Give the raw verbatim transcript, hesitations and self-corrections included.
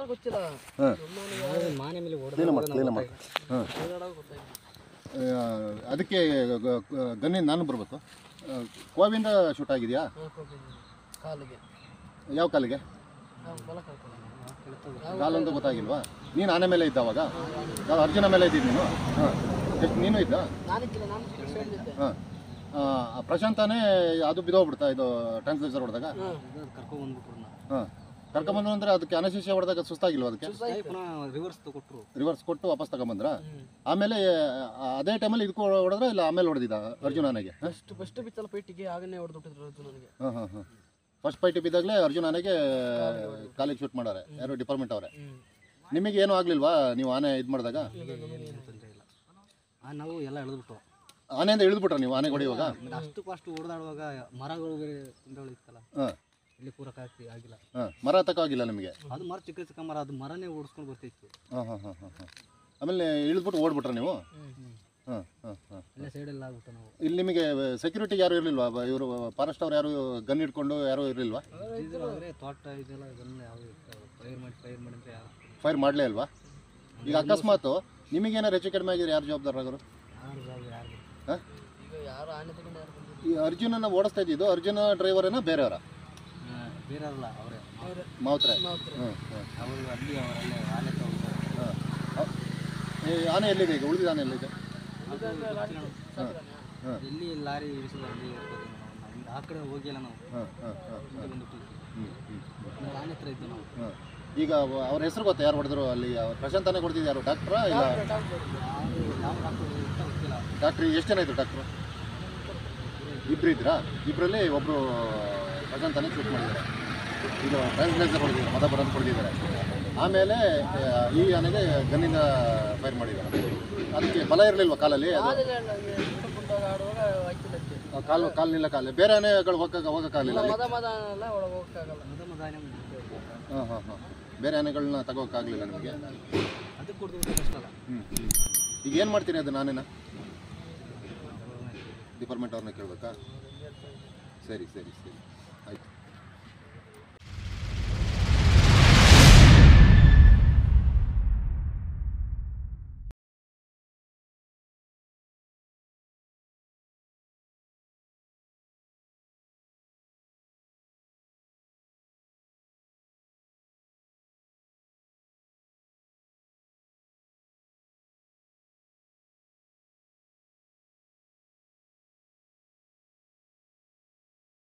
ಗೊತ್ತಿಲ್ಲ ಮಾನೆ ಮೇಲೆ ಅದಕ್ಕೆ ಗನ್ನಿ ನಾನು ಬರಬೇಕು. ಕೋವಿಂದ ಶೂಟ್ ಆಗಿದೆಯಾ? ಕಾಲಿಗೆ. ಯಾವ ಕಾಲಿಗೆ? ಕಾಲಂತೂ ಗೊತ್ತಾಗಿಲ್ವಾ? ನೀನು ಆನೆ ಮೇಲೆ ಇದ್ದ ಅವಾಗ? ಅರ್ಜುನ ಮೇಲೆ ಇದ್ದಿದ್ದು ನೀನು? ಹಾಂ, ಎಷ್ಟು ನೀನು ಇದ್ದ? ಹಾಂ, ಪ್ರಶಾಂತನೇ ಅದು ಬಿದ್ದೋಗ್ಬಿಡ್ತಾ ಇದು ಟ್ರಾನ್ಸ್ಲೇಸರ್ ಹೊಡೆದಾಗ? ಹಾಂ, ಕರ್ಕೊಂಬಂದ್ರು ಅಂದರೆ ಅದಕ್ಕೆ ಅನಶೇಷ ಹೊಡೆದಾಗ ಸುಸ್ತಾಗಿಲ್ವ? ಅದಕ್ಕೆ ರಿವರ್ಸ್ ಕೊಟ್ಟರು, ರಿವರ್ಸ್ ಕೊಟ್ಟು ವಾಪಸ್ ತಗೊಂಬಂದ್ರ? ಆಮೇಲೆ ಅದೇ ಟೈಮಲ್ಲಿ ಇದಕ್ಕೂ ಹೊಡೆದ್ರ ಇಲ್ಲ ಆಮೇಲೆ ಹೊಡೆದಿದ್ದ ಅರ್ಜುನ ಆನೆಗೆ? ಫಸ್ಟ್ ಫಸ್ಟ್ ಬಿತ್ತಲ್ಲ ಪೇಟಿಗೆ ಆಗನೇ ಹೊಡೆದ್ಬಿಟ್ಟಿದ್ರು ಅರ್ಜುನನಿಗೆ. ಹಾಂ ಹಾಂ ಹಾಂ ಫಸ್ಟ್ ಫೈಟ್ ಬಿದ್ದಾಗಲೇ ಅರ್ಜುನ ಆನೆಗೆ ಕಾಲಿಗೆ ಶೂಟ್ ಮಾಡಾರೆ ಯಾರು ಡಿಪಾರ್ಟ್ಮೆಂಟ್ ಅವರೇ. ನಿಮಗೆ ಏನೂ ಆಗಲಿಲ್ವಾ ನೀವು ಆನೆ ಇದು ಮಾಡಿದಾಗ? ನಾವು ಎಲ್ಲ ಎಳೆದ್ಬಿಟ್ಟು ಆನೆಯಿಂದ ಇಳಿದ್ಬಿಟ್ರ ನೀವು ಆನೆ ಹೊಡೆಯುವಾಗ? ಅಷ್ಟು ಫಾಸ್ಟ್ ಓಡಾಡುವಾಗ ಮರಗಳು ಇತ್ತಲ್ಲ, ಹಾಂ, ಇಲ್ಲಿ ಪೂರಕ ಆಗಿಲ್ಲ. ಹಾಂ, ಮರ ತಕ್ಕಾಗಿಲ್ಲ ನಿಮಗೆ? ಅದು ಮರ ಚಿಕ್ಕ ಚಿಕ್ಕ ಮರ, ಅದು ಮರನೇ ಓಡಿಸ್ಕೊಂಡು ಬರ್ತಿತ್ತು. ಹಾಂ ಹಾಂ ಹಾಂ ಹಾಂ ಹಾಂ ಆಮೇಲೆ ಇಳಿದ್ಬಿಟ್ಟು ಓಡ್ಬಿಟ್ರ ನೀವು? ಹಾಂ ಹಾಂ ಹಾಂ ಎಲ್ಲ ಸೈಡೆಲ್ಲ ಆಗ್ಬಿಟ್ಟು ನಾವು. ಇಲ್ಲಿ ನಿಮಗೆ ಸೆಕ್ಯೂರಿಟಿ ಯಾರು ಇರಲಿಲ್ವಾ? ಇವರು ಫಾರೆಸ್ಟ್ ಅವ್ರು ಯಾರು ಗನ್ ಇಟ್ಕೊಂಡು ಯಾರು ಇರಲಿಲ್ವಾ? ತೋಟ ಇದೆಲ್ಲ ಗನ್ ಯಾವ ಫೈರ್ ಮಾಡಿ ಫೈರ್ ಮಾಡಿ ಅಂತ ಯಾರು ಫೈರ್ ಮಾಡಲೇ ಅಲ್ವಾ? ಈಗ ಅಕಸ್ಮಾತ್ ನಿಮಗೇನಾರು ಹೆಚ್ಚು ಕಡಿಮೆ ಆಗಿದ್ರೆ ಯಾರು ಜವಾಬ್ದಾರರಾಗರು? ಹಾಂ, ಈ ಅರ್ಜುನನ ಓಡಿಸ್ತಾ ಇದ್ದಿದ್ದು ಅರ್ಜುನ ಡ್ರೈವರೇನಾ ಬೇರೆಯವರ? ಬೇರೆಯವರಲ್ಲ, ಅವರೇ ಮಾವ್ತ್ರೆ. ಹ್ಞೂ ಹ್ಞೂ ಅವರು ಅಲ್ಲಿ ಅವರಲ್ಲೇ ಆನೆ ಹಾಂ, ಈ ಆನೆ ಎಲ್ಲಿದೆ ಈಗ? ಉಳಿದಿದ್ದ ಆನೆ ಎಲ್ಲಿದೆ? ಹಾಂ ಹಾಂ ಎಲ್ಲಿ ಲಾರಿ ಇಳಿಸೋದು ಅಲ್ಲಿ ಆ ಕಡೆ ಹೋಗಿಲ್ಲ ನಾವು. ಹಾಂ ಹಾಂ ಹಾಂ ಬಂದ್ಬಿಟ್ಟು ಹ್ಞೂ ಹ್ಞೂ ಆನೆ ಹತ್ರ ಇದ್ದು ನಾವು. ಹಾಂ, ಈಗ ಅವ್ರ ಹೆಸರು ಗೊತ್ತಾ ಯಾರು ಹೊಡೆದ್ರು? ಅಲ್ಲಿ ಪ್ರಶಾಂತನೇ ಕೊಡ್ತಿದ್ದು ಯಾರು? ಡಾಕ್ಟ್ರಾ ಇಲ್ಲ? ಡಾಕ್ಟ್ರಿ ಎಷ್ಟು ಜನ ಇದ್ರು ಡಾಕ್ಟ್ರು? ಇಬ್ಬರು ಇದ್ರಾ? ಇಬ್ಬರಲ್ಲಿ ಒಬ್ಬರು ಪ್ರಶಾಂತನೇ ಶೂಟ್ ಮಾಡಿದ್ದಾರೆ. ಇದು ಟ್ರಾನ್ಸ್ಲೇಸರ್ ಹೊಡೆದಿದ್ದಾರೆ, ಮದ ಬರೋದು ಹೊಡೆದಿದ್ದಾರೆ. ಆಮೇಲೆ ಈ ಆನೆಗೆ ಗನ್ನಿಂದ ಫೈರ್ ಮಾಡಿದ್ದಾರೆ. ಅದಕ್ಕೆ ಬಲ ಇರಲಿಲ್ವ ಕಾಲಲ್ಲಿ? ಅದು ಕಾಲು ಕಾಲಿನಿಲ್ಲ ಕಾಲ ಬೇರೆ ಆನೆಗಳು ಹೋಗಕ್ಕೆ ಹೋಗೋಕ್ಕಾಗಲಿಲ್ಲ? ಹಾಂ ಹಾಂ ಹಾಂ ಬೇರೆ ಆನೆಗಳನ್ನ ತಗೋಕ್ಕಾಗಲಿಲ್ಲ ನಿಮಗೆ? ಹ್ಞೂ ಹ್ಞೂ ಈಗ ಏನು ಮಾಡ್ತೀನಿ ಅದು ನಾನೇನ ಡಿಪಾರ್ಟ್ಮೆಂಟ್ ಅವ್ರನ್ನ ಕೇಳಬೇಕಾ? ಸರಿ ಸರಿ ಸರಿ